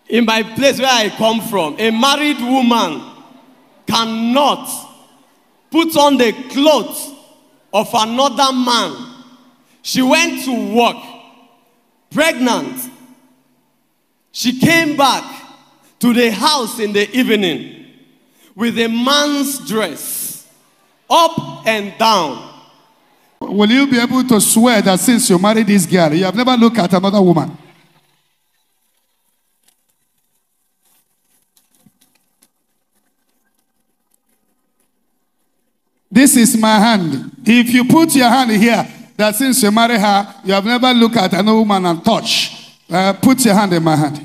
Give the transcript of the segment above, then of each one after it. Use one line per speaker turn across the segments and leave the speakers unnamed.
In my place where I come from, a married woman cannot put on the clothes of another man. She went to work, pregnant. She came back to the house in the evening with a man's dress, up and down.
Will you be able to swear that since you married this girl, you have never looked at another woman? This is my hand. If you put your hand here, that since you married her, you have never looked at another woman and touch. Put your hand in my hand.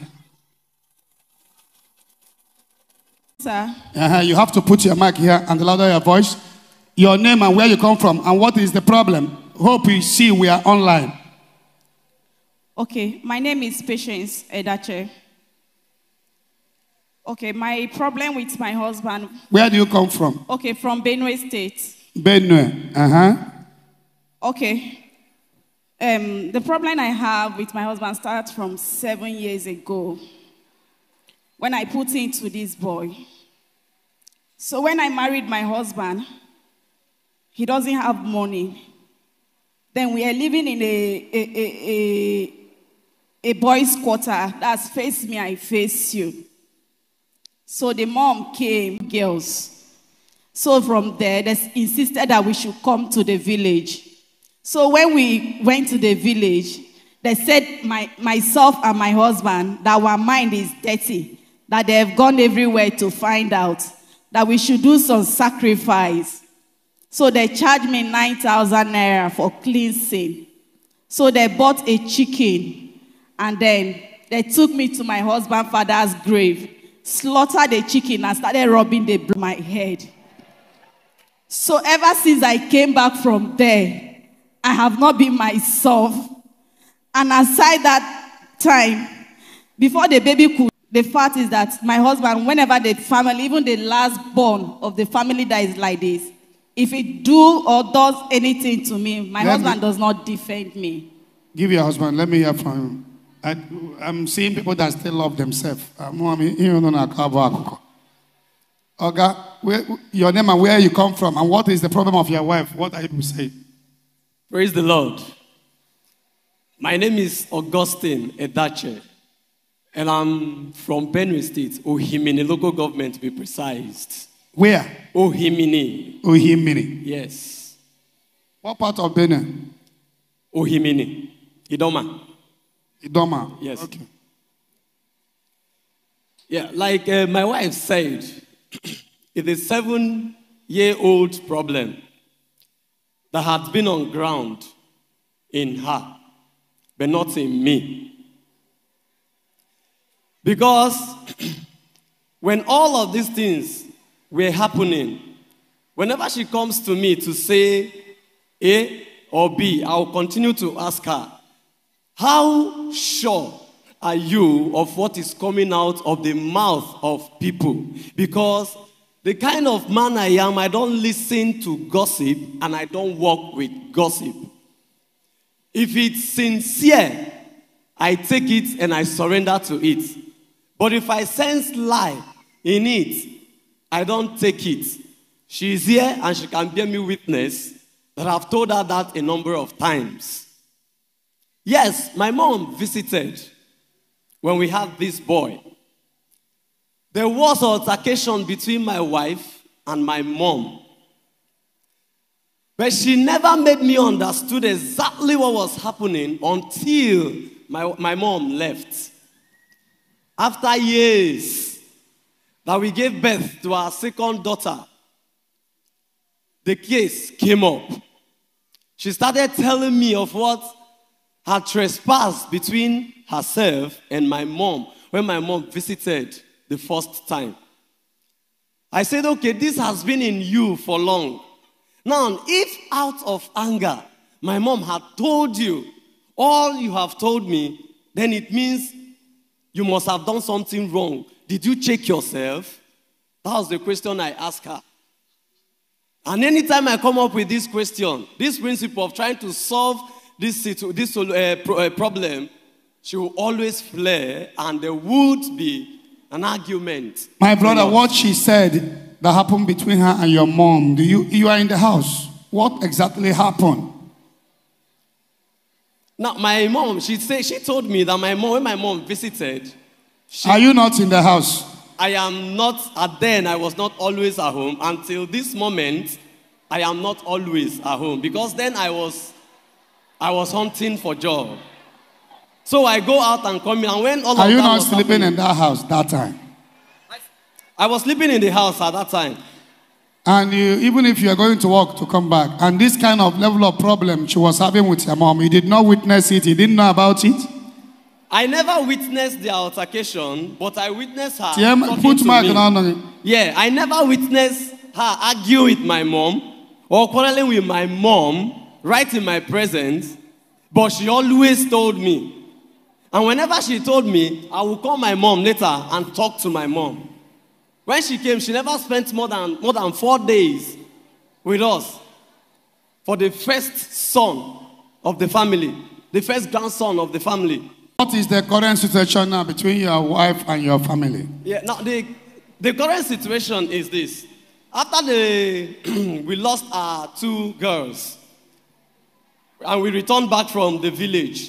Sir.
You have to put your mic here and louder your voice. Your name and where you come from and what is the problem. Hope you see we are online.
Okay, my name is Patience Edache. Okay, my problem with my husband.
Where do you come from?
Okay, from Benue State.
Benue.
Okay. The problem I have with my husband starts from 7 years ago when I put into this boy. So when I married my husband, he doesn't have money. Then we are living in a boys' quarter. That's face me, I face you. So the mom came, girls. So from there, they insisted that we should come to the village. So when we went to the village, they said myself and my husband that our mind is dirty, that they have gone everywhere to find out, that we should do some sacrifice. So they charged me 9,000 naira for cleansing. So they bought a chicken, and then they took me to my husband's father's grave, slaughtered the chicken, and started rubbing the blood on my head. So ever since I came back from there, I have not been myself. And aside that time, before the baby could, the fact is that my husband, whenever the family, even the last born of the family that is like this, if he do or does anything to me, my husband does not defend me.
Give your husband, let me hear from him. I'm seeing people that still love themselves. Oga, your name and where you come from, and what is the problem of your wife? What are you saying?
Praise the Lord. My name is Augustine Edache, and I'm from Benue State, Ohimini local government to be precise.
Where?
Ohimini.
Ohimini.
Yes.
What part of Benue?
Ohimini. Idoma.
Idoma.
Yes.
Okay.
Yeah, like my wife said, it's a 7-year-old problem that had been on ground in her, but not in me. Because when all of these things were happening, whenever she comes to me to say A or B, I'll continue to ask her, how sure are you of what is coming out of the mouth of people? Because the kind of man I am, I don't listen to gossip and I don't work with gossip. If it's sincere, I take it and I surrender to it. But if I sense lie in it, I don't take it. She is here and she can bear me witness that I've told her that a number of times. Yes, my mom visited when we had this boy. There was an altercation between my wife and my mom. But she never made me understand exactly what was happening until my mom left. After years that we gave birth to our second daughter, the case came up. She started telling me of what had trespassed between herself and my mom when my mom visited the first time. I said, okay, this has been in you for long. Now, if out of anger, my mom had told you all you have told me, then it means you must have done something wrong. Did you check yourself? That was the question I asked her. And anytime I come up with this question, this principle of trying to solve this problem, she will always flare and there would be an argument.
My brother, what she said that happened between her and your mom, you are in the house. What exactly happened?
Now, my mom, she told me that when my mom visited,
are you not in the house?
I am not. Then I was not always at home. Until this moment, I am not always at home because then I was hunting for job. So I go out and come in, and when all
are
of
you
that
not
was
sleeping in that house that time?
I was sleeping in the house at that time.
And even if you are going to work to come back, and this kind of level of problem she was having with your mom, you did not witness it, you didn't know about it?
I never witnessed the altercation, but I witnessed her
put
to
mark
me.
on it.
Yeah, I never witnessed her argue with my mom or quarreling with my mom right in my presence, but she always told me. And whenever she told me, I would call my mom later and talk to my mom. When she came, she never spent more than 4 days with us for the first son of the family, the first grandson of the family.
What is the current situation now between your wife and your family?
Yeah, now the current situation is this. After we lost our 2 girls, and we returned back from the village,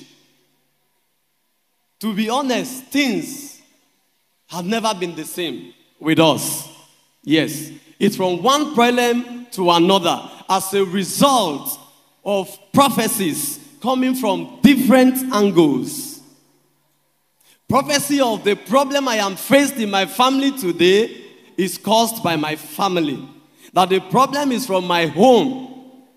to be honest, things have never been the same with us. Yes, it's from one problem to another as a result of prophecies coming from different angles. Prophecy of the problem I am faced in my family today is caused by my family. That the problem is from my home.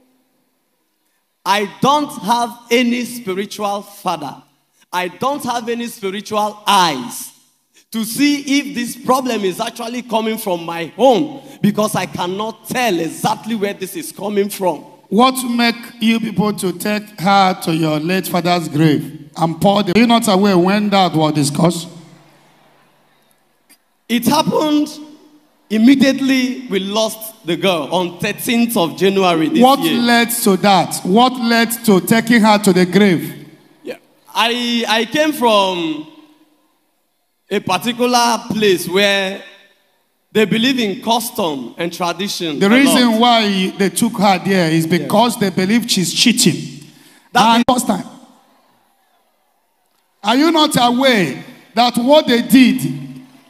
I don't have any spiritual father. I don't have any spiritual eyes to see if this problem is actually coming from my home, because I cannot tell exactly where this is coming from.
What make you people to take her to your late father's grave and pour the... Are you not aware when that was discussed?
It happened immediately we lost the girl on 13th of January this year.
What led to that? What led to taking her to the grave?
Yeah, I came from a particular place where they believe in custom and tradition.
The reason why they took her there is because they believe she's cheating. That's the first time. Are you not aware that what they did,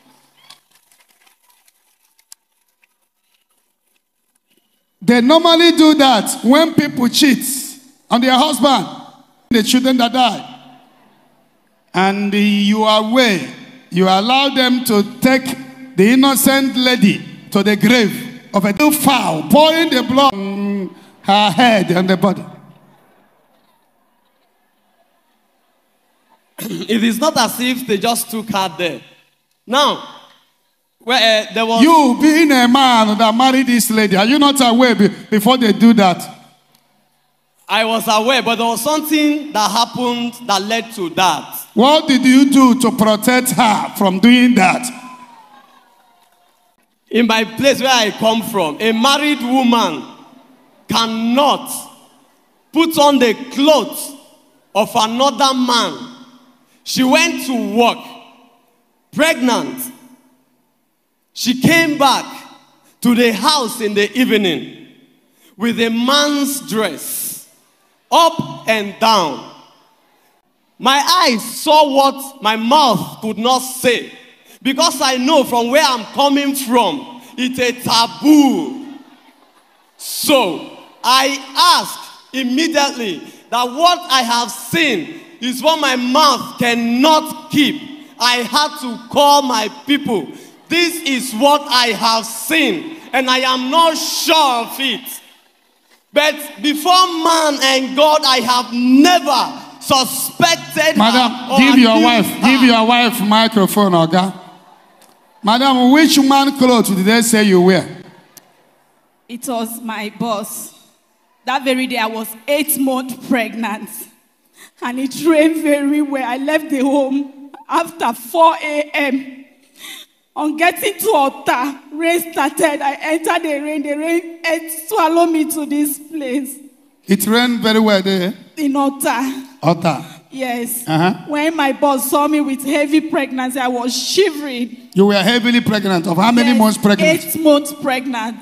they normally do that when people cheat on their husband, the children that die, and you are aware, you allow them to take the innocent lady to the grave of a little fowl, pouring the blood on her head and the body.
It is not as if they just took her there. Now, there was...
You being a man that married this lady, are you not aware before they do that?
I was aware, but there was something that happened that led to that.
What did you do to protect her from doing that?
In my place where I come from, a married woman cannot put on the clothes of another man. She went to work, pregnant. She came back to the house in the evening with a man's dress, up and down. My eyes saw what my mouth could not say, because I know from where I'm coming from, it's a taboo. So I asked immediately that what I have seen is what my mouth cannot keep. I had to call my people. This is what I have seen, and I am not sure of it. But before man and God, I have never suspected.
Madam, give your wife microphone, okay? Madam, which man clothes did they say you wear?
It was my boss. That very day I was 8 months pregnant. And it rained very well. I left the home after 4 a.m. On getting to Otta, rain started. I entered the rain. The rain swallowed me to this place.
It rained very well there?
In Otta.
Otta.
Yes. When my boss saw me with heavy pregnancy, I was shivering.
You were heavily pregnant. Of how many months pregnant?
8 months pregnant.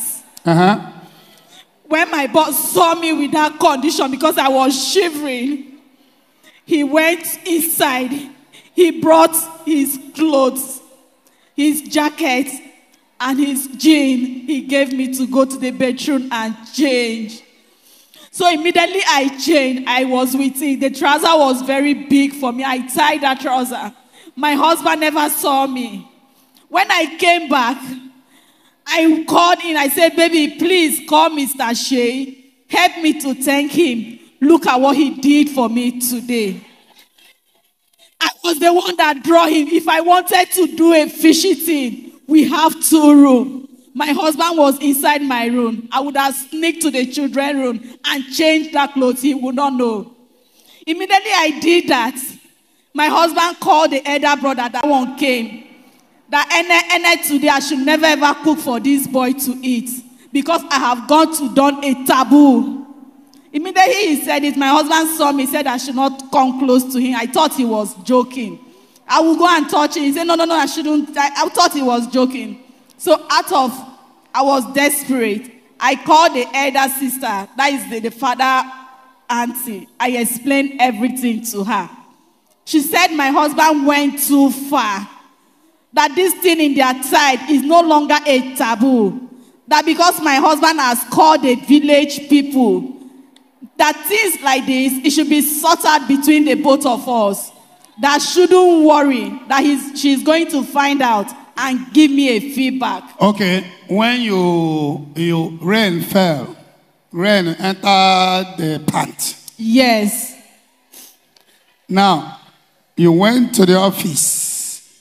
When my boss saw me with that condition, because I was shivering, he went inside. He brought his clothes, his jacket, and his jean. He gave me to go to the bedroom and change. So immediately I changed. I was with it. The trouser was very big for me. I tied that trouser. My husband never saw me. When I came back, I called in. I said, baby, please call Mr. Shea. Help me to thank him. Look at what he did for me today. I was the one that drew him. If I wanted to do a fishy thing, we have 2 rooms. My husband was inside my room. I would have sneaked to the children's room and changed that clothes. He would not know. Immediately I did that. My husband called the elder brother. That one came. That today I should never ever cook for this boy to eat, because I have gone to done a taboo. Immediately he said it. My husband saw me, said I should not come close to him. I thought he was joking. I would go and touch him. He said, no, I shouldn't. I thought he was joking. So I was desperate. I called the elder sister, that is the father auntie. I explained everything to her. She said my husband went too far. That this thing in their side is no longer a taboo. That because my husband has called the village people, that things like this, it should be sorted out between the both of us. That shouldn't worry, that she's going to find out and give me a feedback.
Okay, when rain fell, rain entered the pant.
Yes.
Now, you went to the office.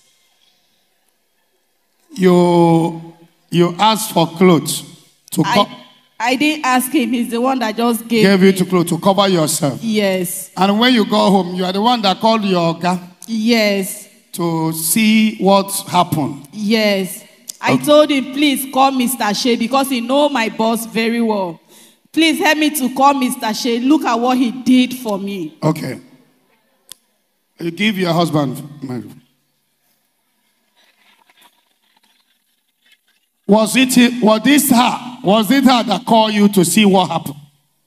You asked for clothes to
I didn't ask him. He's the one that just
gave you to clothes to cover yourself.
Yes.
And when you go home, you are the one that called your guy.
Yes.
To see what happened.
Yes. I told him, please call Mr. Shea, because he knows my boss very well. Please help me to call Mr. Shea. Look at what he did for me.
Okay. You give your husband. Was it her that called you to see what happened?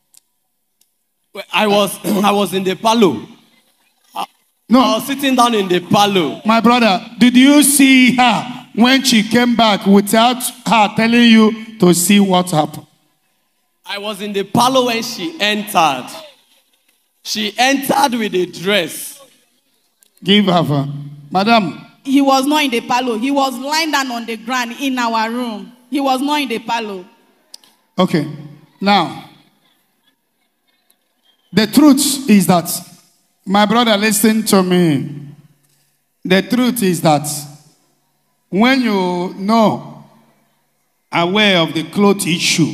I was in the parlor.
No.
I was sitting down in the parlor.
My brother, did you see her when she came back without her telling you to see what happened?
I was in the parlor when she entered. She entered with a dress.
Give her. Madam.
He was not in the parlor. He was lying down on the ground in our room. He was not in the parlor.
Okay. Now, the truth is that, my brother, listen to me. The truth is that when you know, aware of the clothes issue,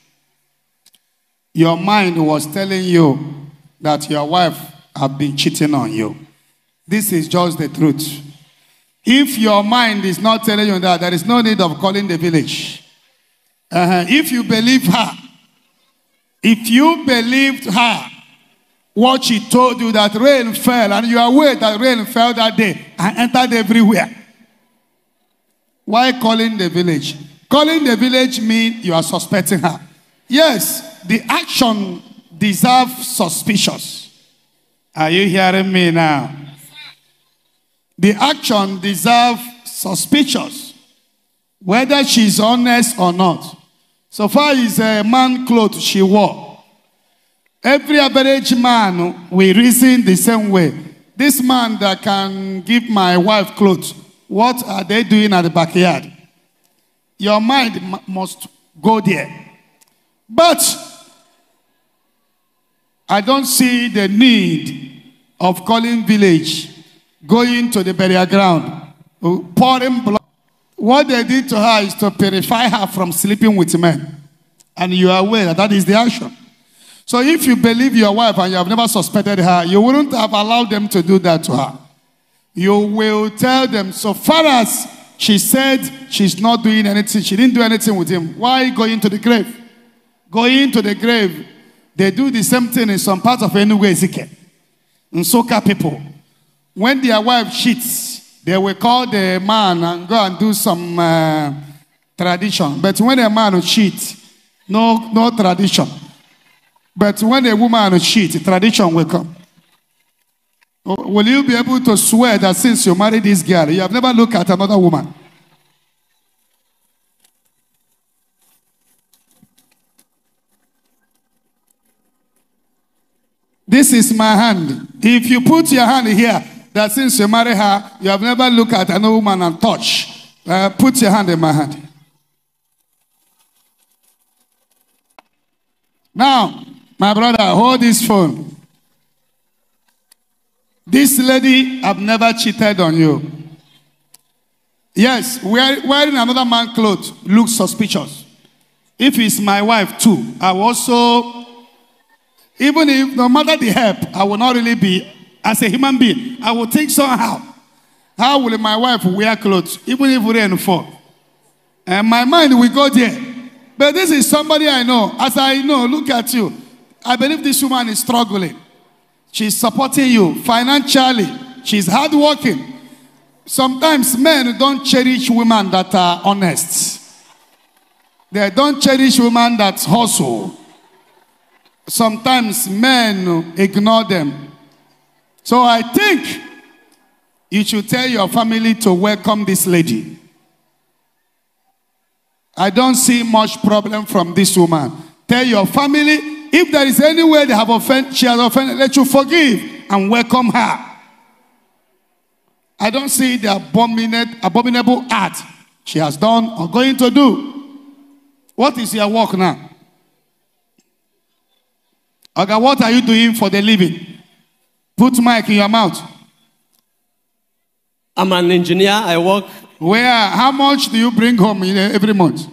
your mind was telling you that your wife have been cheating on you. This is just the truth. If your mind is not telling you that, there is no need of calling the village. If you believe her, if you believed her, what she told you, that rain fell, and you are aware that rain fell that day and entered everywhere, why calling the village? Calling the village means you are suspecting her. Yes, the action deserves suspicious. Are you hearing me now? The action deserves suspicious, whether she's honest or not. So far as a man clothes she wore, every average man will reason the same way. This man that can give my wife clothes, what are they doing at the backyard? Your mind must go there. But I don't see the need of calling village, going to the burial ground, pouring blood. What they did to her is to purify her from sleeping with men. And you are aware that that is the action. So if you believe your wife and you have never suspected her, you wouldn't have allowed them to do that to her. You will tell them, so far as she said she's not doing anything, she didn't do anything with him, why going to the grave? Going to the grave, they do the same thing in some parts of Enugu Ezike. Nsoka people, when their wife cheats, they will call the man and go and do some tradition. But when a man cheats, no tradition. But when a woman cheats, tradition will come. Will you be able to swear that since you married this girl, you have never looked at another woman? This is my hand. If you put your hand here, that since you marry her, you have never looked at another woman and touch. Put your hand in my hand. Now, my brother, hold this phone. This lady have never cheated on you. Yes, wearing another man's clothes looks suspicious. If it's my wife too, I will also, even if no matter the help, I will not really be, as a human being, I will think somehow. How will my wife wear clothes, even if rain fall? And my mind will go there. But this is somebody I know. As I know, look at you. I believe this woman is struggling. She's supporting you financially. She's hardworking. Sometimes men don't cherish women that are honest. They don't cherish women that hustle. Sometimes men ignore them. So I think you should tell your family to welcome this lady. I don't see much problem from this woman. Tell your family, if there is any way they have offended, she has offended, let you forgive and welcome her. I don't see the abominable act she has done or going to do. What is your work now? Okay, what are you doing for the living? Put mic in your mouth.
I'm an engineer. I work.
Where? How much do you bring home every month?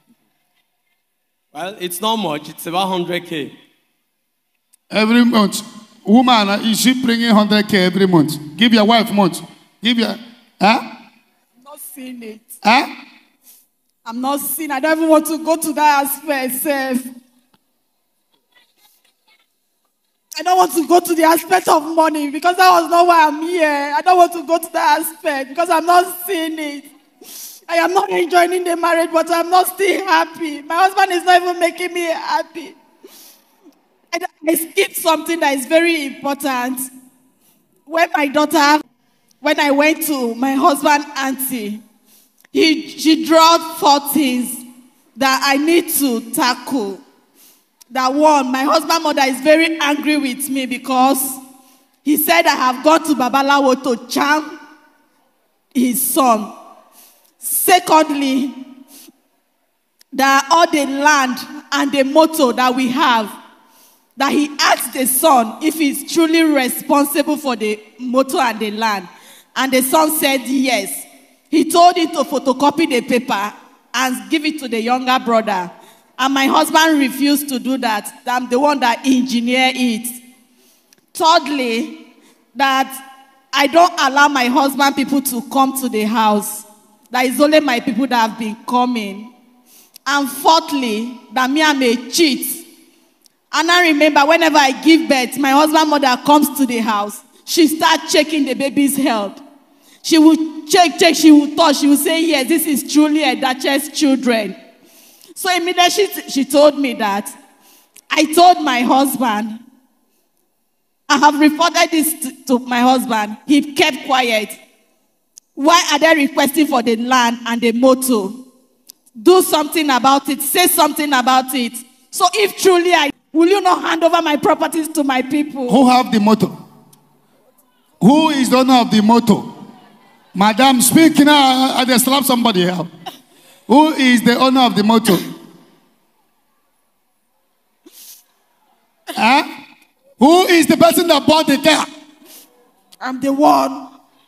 Well, it's not much. It's about 100K.
Every month. Woman, is she bringing 100K every month? Give your wife month. Give your... Huh?
I'm not seeing it.
Huh?
I'm not seeing. I don't even want to go to that aspect, Seth. I don't want to go to the aspect of money because that was not why I'm here. I don't want to go to that aspect because I'm not seeing it. I am not enjoying the marriage, but I'm not still happy. My husband is not even making me happy. I skipped something that is very important. When I went to my husband's auntie, she dropped 4 things that I need to tackle. That one, my husband's mother is very angry with me because he said I have gone to Babalawo to charm his son. Secondly, that all the land and the motor that we have, that he asked the son if he's truly responsible for the motor and the land. And the son said yes. He told him to photocopy the paper and give it to the younger brother. And my husband refused to do that. I'm the one that engineered it. Thirdly, that I don't allow my husband people to come to the house. That is only my people that have been coming. And fourthly, that me I'm a cheat. And I remember whenever I give birth, my husband's mother comes to the house. She starts checking the baby's health. She will check, she will touch, she will say, yes, this is truly a Duchess children. So immediately she told me that. I told my husband, I have reported this to my husband. He kept quiet. Why are they requesting for the land and the motor? Do something about it. Say something about it. So if truly will you not hand over my properties to my people?
Who have the motor? Who is the owner of the motor? Madam, speak now. I just slap somebody out. Who is the owner of the motor? Huh? Who is the person that bought the car?
I'm the one.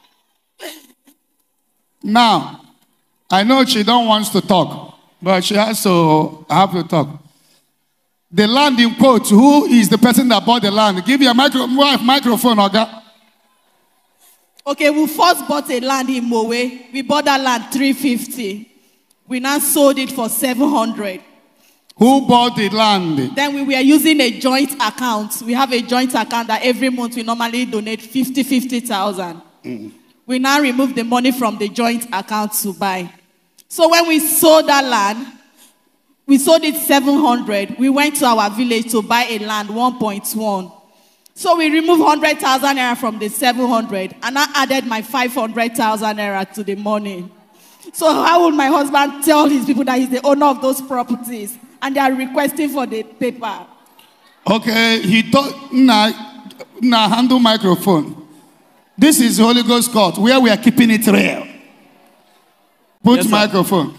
Now, I know she don't want to talk, but she has to have to talk. The land in quote, who is the person that bought the land? Give your microphone, Oga.
Okay, we first bought a land in Mowe. We bought that land 350. We now sold it for 700.
Who bought the land?
Then we were using a joint account. We have a joint account that every month we normally donate 50,000. We now remove the money from the joint account to buy. So when we sold that land, we sold it 700. We went to our village to buy a land, 1.1. So we removed 100,000 naira from the 700 and I added my 500,000 naira to the money. So how would my husband tell his people that he's the owner of those properties and they are requesting for the paper?
Okay, he thought, nah, handle microphone. This is Holy Ghost court where we are keeping it real. Put yes, microphone.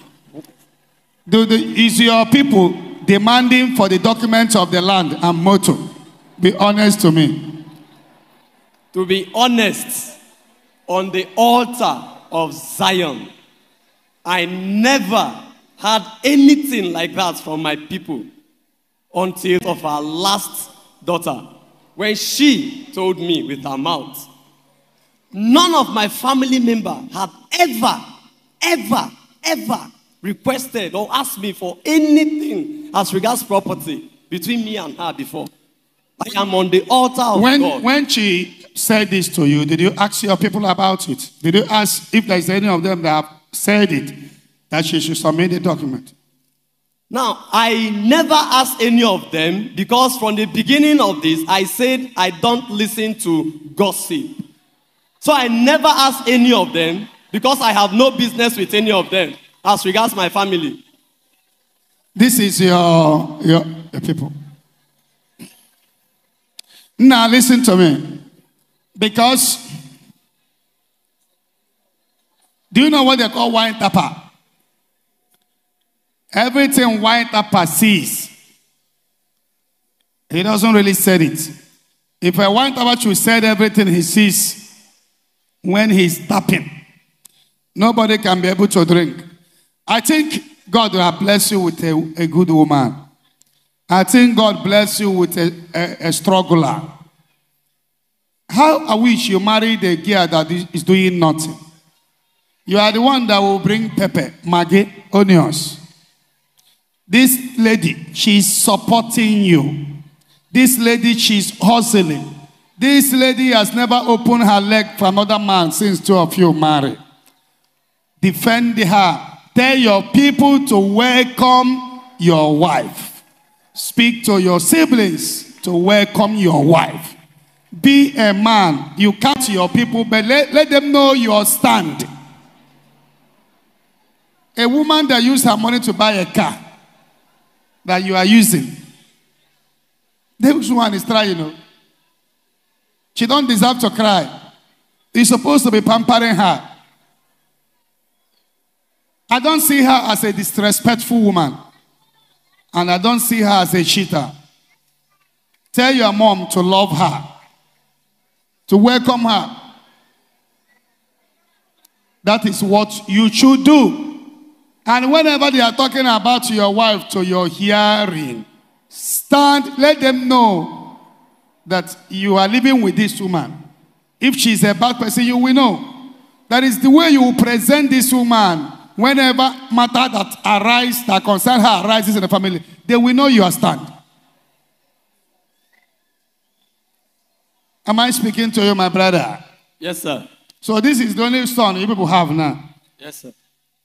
Is your people demanding for the documents of the land and motto? Be honest to me.
To be honest, on the altar of Zion, I never had anything like that from my people until of our last daughter. When she told me with her mouth, none of my family members had ever requested or asked me for anything as regards property between me and her before. I am on the altar of God.
When she said this to you, did you ask your people about it? Did you ask if there's any of them that have said it, that she should submit the document?
Now, I never asked any of them because from the beginning of this, I said I don't listen to gossip. So I never asked any of them because I have no business with any of them as regards my family.
This is your people. Now listen to me. Because, do you know what they call wine tapper? Everything wine tapper sees, he doesn't really say it. If a wine tapper should say everything he sees when he's tapping, nobody can be able to drink. I think God will bless you with a good woman. I think God bless you with a struggler. How I wish you married a girl that is doing nothing. You are the one that will bring pepper, maggi, onions. This lady, she's supporting you. This lady, she's hustling. This lady has never opened her leg for another man since two of you married. Defend her. Tell your people to welcome your wife. Speak to your siblings to welcome your wife. Be a man. You come to your people, but let them know your stand. A woman that used her money to buy a car that you are using, this one is trying, She don't deserve to cry. You're supposed to be pampering her. I don't see her as a disrespectful woman. And I don't see her as a cheater. Tell your mom to love her, to welcome her. That is what you should do. And whenever they are talking about your wife to your hearing, stand, let them know that you are living with this woman. If she's a bad person, you will know. That is the way you will present this woman. Whenever matter that arise, that concern her arises in the family, they will know your stand. Am I speaking to you, my brother?
Yes, sir.
So this is the only son you people have now.
Yes, sir.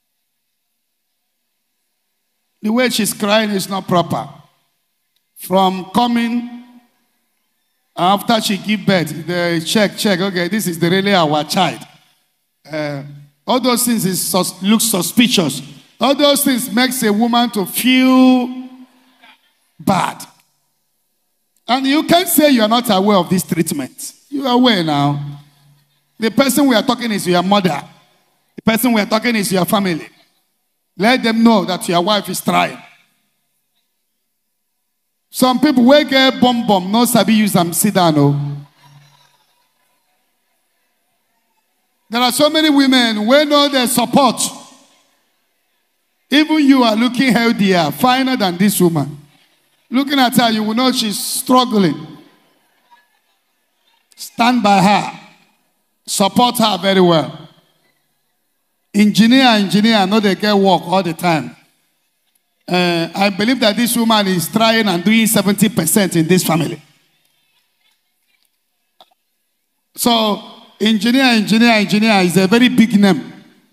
The way she's crying is not proper. From coming after she give birth, the check, okay, this is really our child. All those things look suspicious. All those things makes a woman to feel bad. And you can't say you are not aware of this treatment. You are aware now. The person we are talking is your mother. The person we are talking is your family. Let them know that your wife is trying. Some people will get bomb, no sabi use them, sit down. No. There are so many women who know their support. Even you are looking healthier, finer than this woman. Looking at her, you will know she's struggling. Stand by her. Support her very well. Engineer, know they get work all the time. I believe that this woman is trying and doing 70% in this family. So, engineer is a very big name.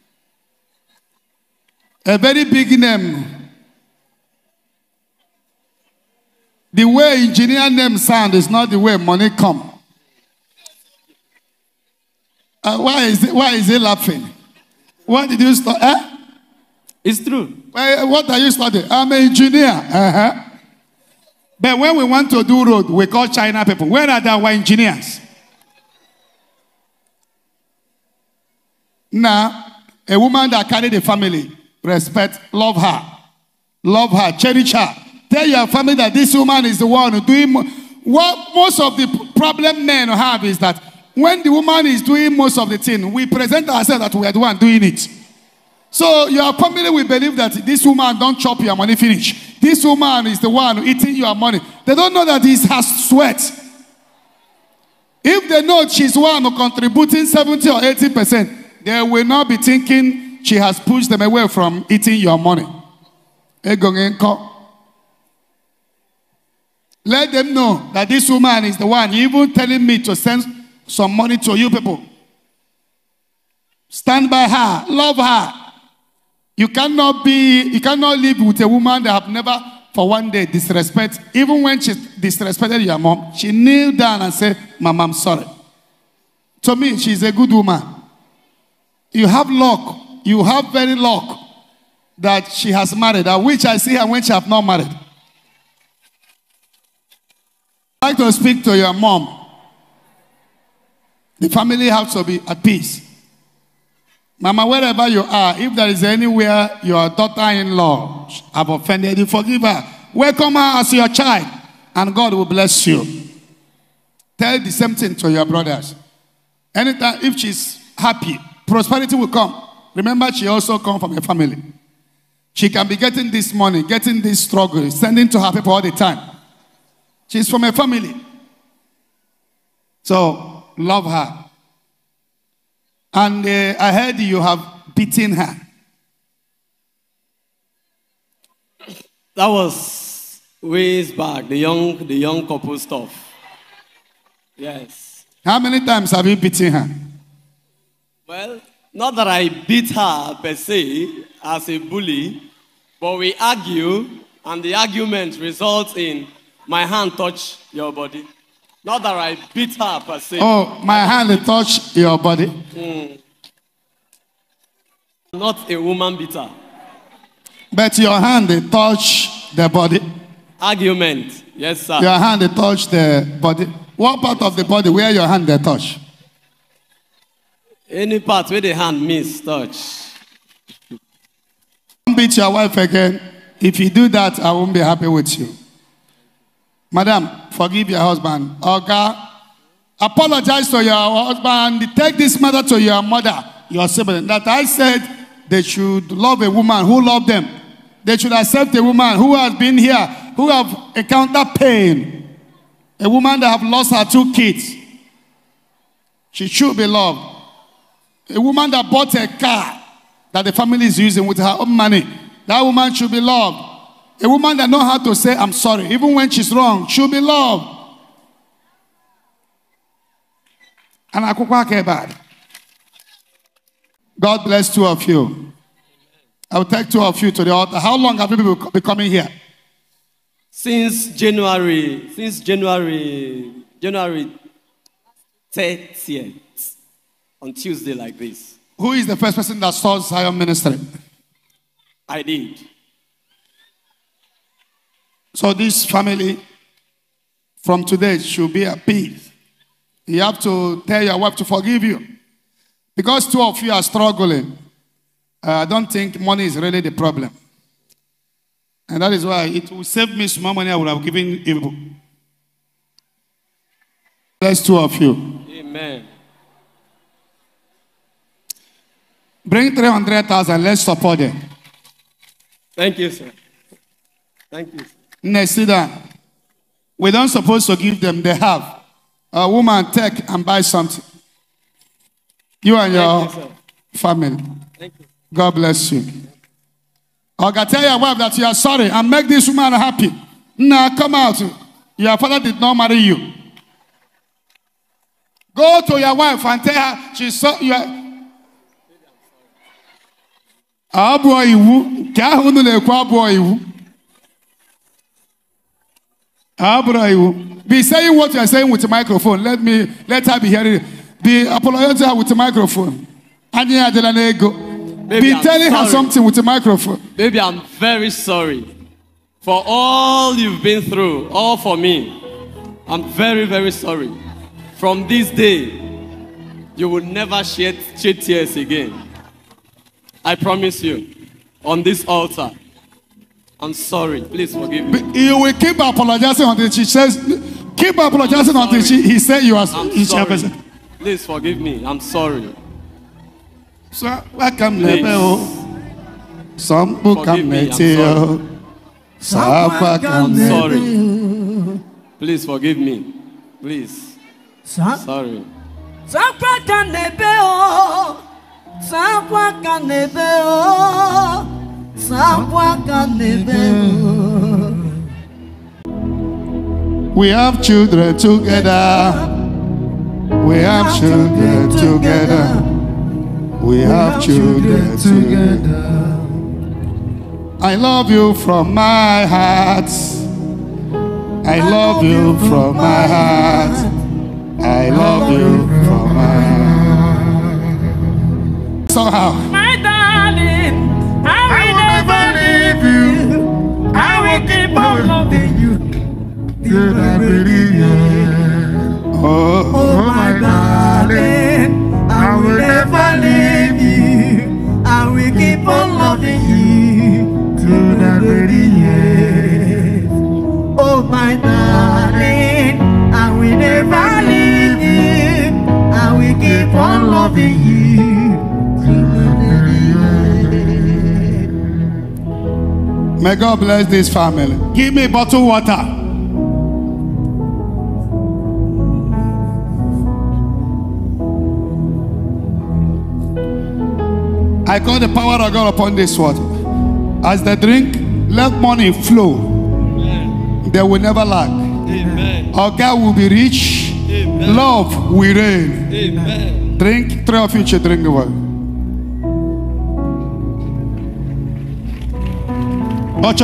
A very big name. The way engineer name sound is not the way money come. Why is he laughing? What did you study?
It's true.
What are you studying? I'm an engineer. But when we want to do road, we call China people. Where are our engineers? Now, a woman that carried a family, respect, love her, cherish her. Tell your family that this woman is the one doing what most of the problem men have is that when the woman is doing most of the thing, we present ourselves that we are the one doing it. So your family will believe that this woman don't chop your money finish. This woman is the one eating your money. They don't know that it's her sweat. If they know she's one contributing 70 or 80%, they will not be thinking she has pushed them away from eating your money. Let them know that this woman is the one even telling me to send some money to you people. Stand by her, love her. You cannot live with a woman that have never for one day disrespect. Even when she disrespected your mom, she kneeled down and said, Mama, I'm sorry. To me, she's a good woman. You have luck. You have very luck that she has married. I wish I see her when she have not married. I'd like to speak to your mom. The family has to be at peace. Mama, wherever you are, if there is anywhere your daughter-in-law have offended you, forgive her. Welcome her as your child, and God will bless you. Tell the same thing to your brothers. Anytime, if she's happy, prosperity will come. Remember, she also comes from a family. She can be getting this money, getting this struggle, sending to her people all the time. She's from a family. So, love her. And I heard you have beaten her.
That was ways back, the young couple stuff. Yes.
How many times have you beaten her?
Well, not that I beat her per se as a bully, but we argue, and the argument results in my hand touch your body. Not that I beat her per se.
Oh, my hand touch your body?
Not a woman beater.
But your hand touch the body?
Argument, yes sir.
Your hand touch the body? What part of the body where your hand touch?
Any part where the hand miss touch.
Don't beat your wife again. If you do that, I won't be happy with you. Madam, forgive your husband. Okay? Apologize to your husband. Take this matter to your mother, your sibling. That I said they should love a woman who loved them. They should accept a woman who has been here, who have encountered pain. A woman that have lost her 2 kids. She should be loved. A woman that bought a car that the family is using with her own money. That woman should be loved. A woman that knows how to say, I'm sorry, even when she's wrong, should be loved. And I bad. God bless 2 of you. I will take 2 of you to the altar. How long have you been coming here?
Since January 30th, on Tuesday like this.
Who is the first person that started Zion Ministry?
I did.
So this family from today should be at peace. You have to tell your wife to forgive you. Because 2 of you are struggling, I don't think money is really the problem. And that is why it will save me small money I would have given you. Bless 2 of you.
Amen.
Bring 300,000. Let's support them.
Thank you, sir. Thank you, sir.
Next, sit down. We don't supposed to give them. They have. A woman, take and buy something. You and your family.
Thank you.
God bless you. Or tell your wife that you are sorry and make this woman happy. Now come out. Your father did not marry you. Go to your wife and tell her she's so you are. Be saying what you are saying with the microphone. Let her be hearing it. Be apologizing her with the microphone. Baby, be telling her something with the microphone.
Baby, I'm very sorry for all you've been through, all for me. I'm very, very sorry. From this day, you will never shed tears again. I promise you, on this altar. I'm sorry. Please forgive me.
You will keep apologizing until she says, keep apologizing until he said you are sorry.
Please forgive me. I'm sorry.
So, welcome, Lebo. Some book come material.
I'm sorry. Please forgive me. Please. Sorry.
We have children together. We have children together. We have children together. I love you from my heart. I love you from my heart. I love you from my heart. Somehow.
My darling, I will never leave you. I will keep on loving you till the very end. Oh, my darling, I will never leave you. I will keep on loving you till the very end. Oh, my darling, I will never leave you. I will keep on loving you.
May God bless this family. Give me bottled water. I call the power of God upon this water. As they drink, let money flow. Amen. They will never lack. Amen. Our God will be rich. Amen. Love will reign. Amen. Drink. Three of you should drink the water.
I will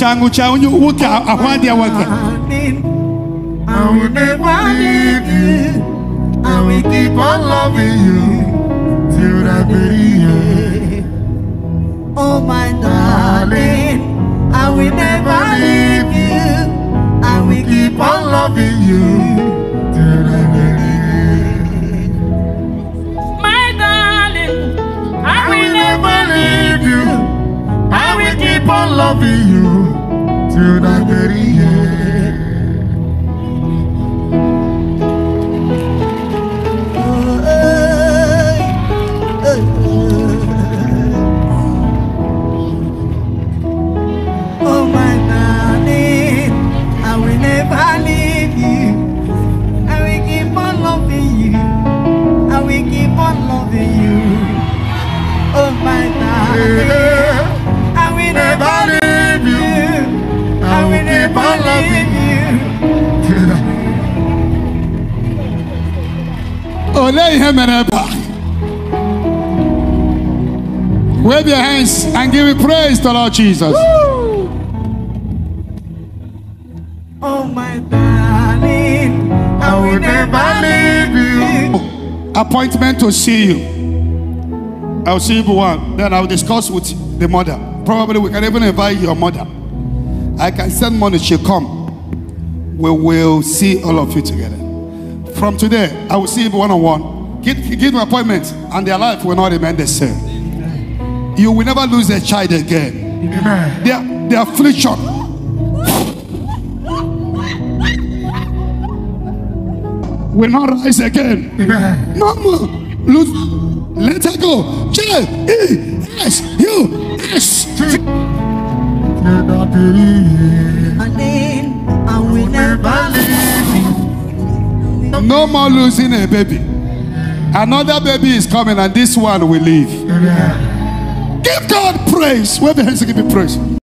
never leave you. I will keep on loving you till the very end. Oh, my darling, I will never leave you. I will keep on loving you till the very end. My darling, I will never leave you. I will keep on loving you till the very end. Oh, my darling, I will never leave you. I will keep on loving you. I will keep on loving you. Oh, my darling, I will never leave you. I will never leave you.
Oh, lay him in a back. Wave your hands and give me praise to Lord Jesus.
Woo! Oh, my darling, I will never leave you.
Appointment to see you. I'll see you one. Then I'll discuss with the mother. Probably we can even invite your mother. I can send money, she'll come. We will see all of you together. From today, I will see you one-on-one. Give me appointment, and their life will not remain the same. You will never lose a child again. Amen. Their affliction will not rise again. Amen. No more. Let her go. J-E-S-U-S.
I will never leave you.
No more losing a baby. Another baby is coming, and this one will leave. Amen. Give God God praise. Wave your hands and give me praise.